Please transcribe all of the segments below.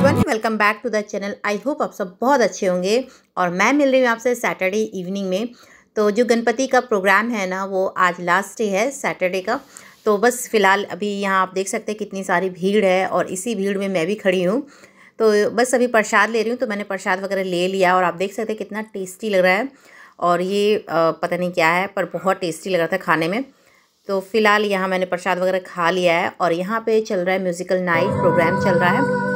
Everyone, welcome back to the channel. I hope आप सब बहुत अच्छे होंगे और मैं मिल रही हूँ आपसे सैटरडे इवनिंग में। तो जो गणपति का प्रोग्राम है ना, वो आज लास्ट डे है सैटरडे का। तो बस फ़िलहाल अभी यहाँ आप देख सकते हैं कितनी सारी भीड़ है और इसी भीड़ में मैं भी खड़ी हूँ। तो बस अभी प्रसाद ले रही हूँ, तो मैंने प्रसाद वगैरह ले लिया और आप देख सकते हैं कितना टेस्टी लग रहा है। और ये पता नहीं क्या है, पर बहुत टेस्टी लग रहा था खाने में। तो फ़िलहाल यहाँ मैंने प्रसाद वगैरह खा लिया है और यहाँ पे चल रहा है म्यूज़िकल नाइट प्रोग्राम चल रहा है।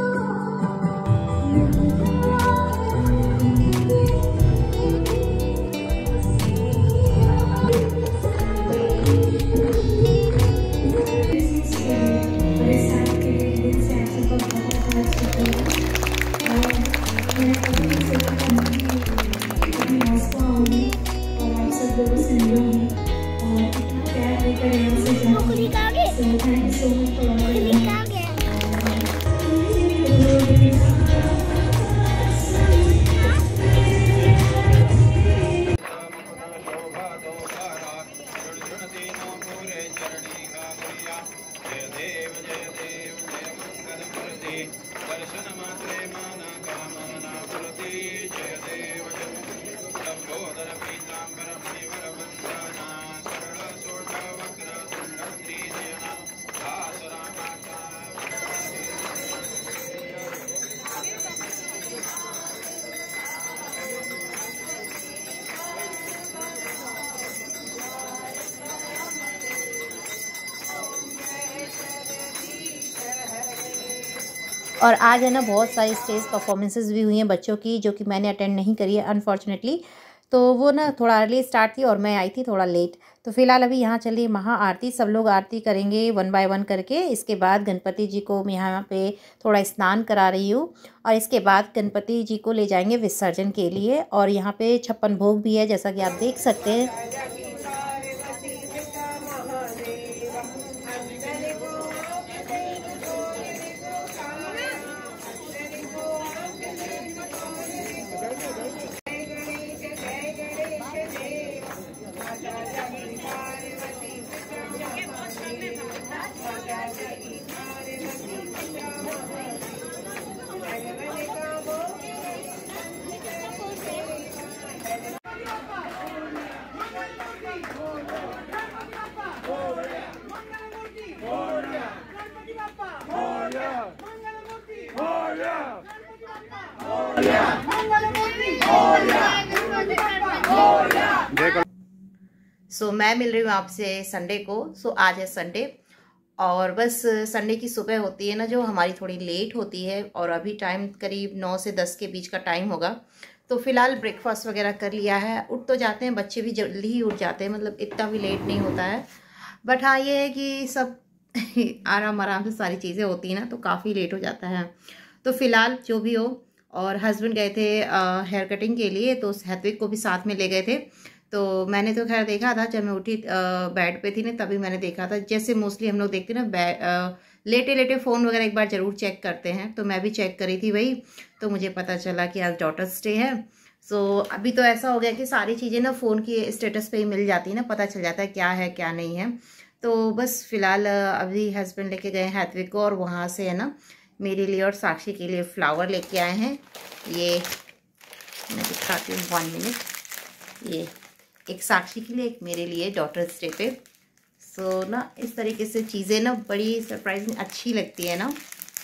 और आज है ना बहुत सारी स्टेज परफॉर्मेंसेस भी हुई हैं बच्चों की, जो कि मैंने अटेंड नहीं करी है अनफॉर्चुनेटली। तो वो ना थोड़ा अर्ली स्टार्ट थी और मैं आई थी थोड़ा लेट। तो फिलहाल अभी यहाँ चल रही है महा आरती। सब लोग आरती करेंगे 1 बाय 1 करके। इसके बाद गणपति जी को मैं यहाँ पे थोड़ा स्नान करा रही हूँ और इसके बाद गणपति जी को ले जाएंगे विसर्जन के लिए। और यहाँ पे 56 भोग भी है, जैसा कि आप देख सकते हैं। सो मैं मिल रही हूँ आपसे संडे को। सो आज है संडे और बस संडे की सुबह होती है ना, जो हमारी थोड़ी लेट होती है। और अभी टाइम करीब 9 से 10 के बीच का टाइम होगा। तो फिलहाल ब्रेकफास्ट वगैरह कर लिया है। उठ तो जाते हैं, बच्चे भी जल्दी ही उठ जाते हैं, मतलब इतना भी लेट नहीं होता है। बट हाँ, ये है कि सब आराम आराम से सारी चीज़ें होती हैं ना, तो काफ़ी लेट हो जाता है। तो फिलहाल जो भी हो, और हस्बैंड गए थे हेयर कटिंग के लिए, तो हैत्विक को भी साथ में ले गए थे। तो मैंने तो खैर देखा था, जब मैं उठी बेड पे थी ना, तभी मैंने देखा था। जैसे मोस्टली हम लोग देखते हैं ना, लेटे लेटे फ़ोन वगैरह एक बार ज़रूर चेक करते हैं, तो मैं भी चेक करी थी वही। तो मुझे पता चला कि आज डॉटर्स डे है। सो अभी तो ऐसा हो गया कि सारी चीज़ें ना फ़ोन की स्टेटस पे ही मिल जाती है ना, पता चल जाता है क्या है क्या नहीं है। तो बस फिलहाल अभी हस्बैंड लेके गए हैत्विक को, और वहाँ से है ना मेरे लिए और साक्षी के लिए फ्लावर लेके आए हैं। ये मैं दिखाती हूँ 1 मिनट। ये एक साक्षी के लिए, एक मेरे लिए डॉटर्स डे पे। सो ना इस तरीके से चीज़ें ना बड़ी सरप्राइजिंग अच्छी लगती है ना।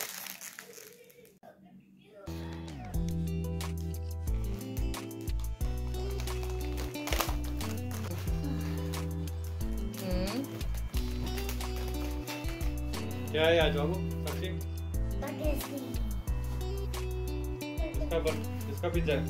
क्या है आज बाबू साक्षी? इसका पिज्जा है।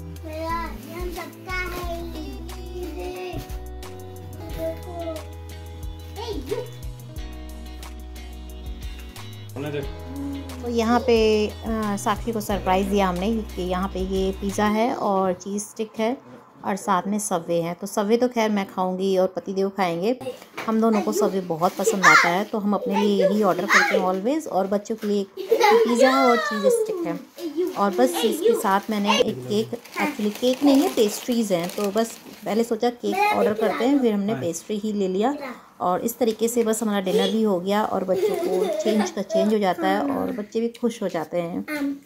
तो यहाँ पे साक्षी को सरप्राइज़ दिया हमने कि यहाँ पे ये पिज़्ज़ा है और चीज़ स्टिक है और साथ में सब्वे है। तो सब्वे तो खैर मैं खाऊंगी और पतिदेव खाएंगे। हम दोनों को सब्वे बहुत पसंद आता है, तो हम अपने लिए यही ऑर्डर करते हैं ऑलवेज़। और बच्चों के लिए पिज़्ज़ा है और चीज़ स्टिक है। और बस इसके साथ मैंने एक केक, एक्चुअली केक नहीं है, पेस्ट्रीज़ हैं। तो बस पहले सोचा केक ऑर्डर करते हैं, फिर हमने पेस्ट्री ही ले लिया। और इस तरीके से बस हमारा डिनर भी हो गया और बच्चों को चेंज हो जाता है और बच्चे भी खुश हो जाते हैं।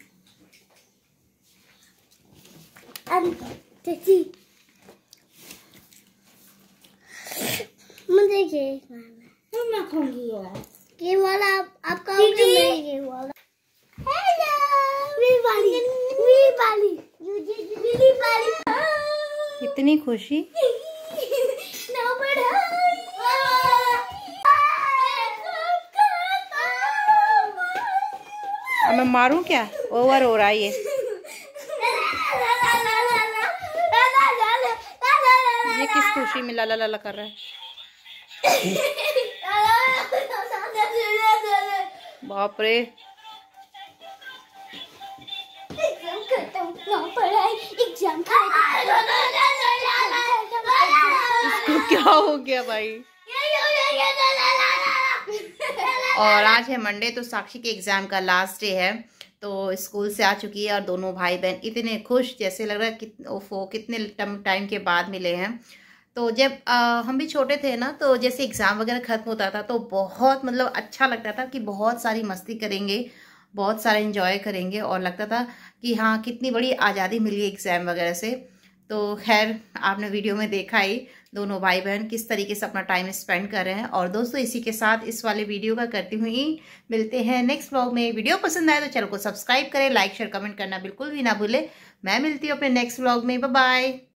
मैं खाऊंगी ये वाला आप खाओगे, मैं ये वाला। इतनी खुशी। अब मैं मारूं क्या? ओवर हो रहा है ये। ये किस खुशी में ला ला ला कर रहा है? बाप रे, इसको क्या हो गया भाई? और आज है मंडे, तो साक्षी के एग्जाम का लास्ट डे है। तो स्कूल से आ चुकी है और दोनों भाई बहन इतने खुश, जैसे लग रहा है कितने टाइम के बाद मिले हैं। तो जब हम भी छोटे थे ना, तो जैसे एग्ज़ाम वगैरह ख़त्म होता था तो बहुत मतलब अच्छा लगता था कि बहुत सारी मस्ती करेंगे, बहुत सारा एंजॉय करेंगे और लगता था कि हाँ कितनी बड़ी आज़ादी मिली एग्ज़ाम वगैरह से। तो खैर आपने वीडियो में देखा ही दोनों भाई बहन किस तरीके से अपना टाइम स्पेंड कर रहे हैं। और दोस्तों इसी के साथ इस वाले वीडियो का करती हुई मिलते हैं नेक्स्ट व्लॉग में। वीडियो पसंद आए तो चैनल को सब्सक्राइब करें, लाइक शेयर कमेंट करना बिल्कुल भी ना भूलें। मैं मिलती हूँ अपने नेक्स्ट व्लॉग में। Bye bye.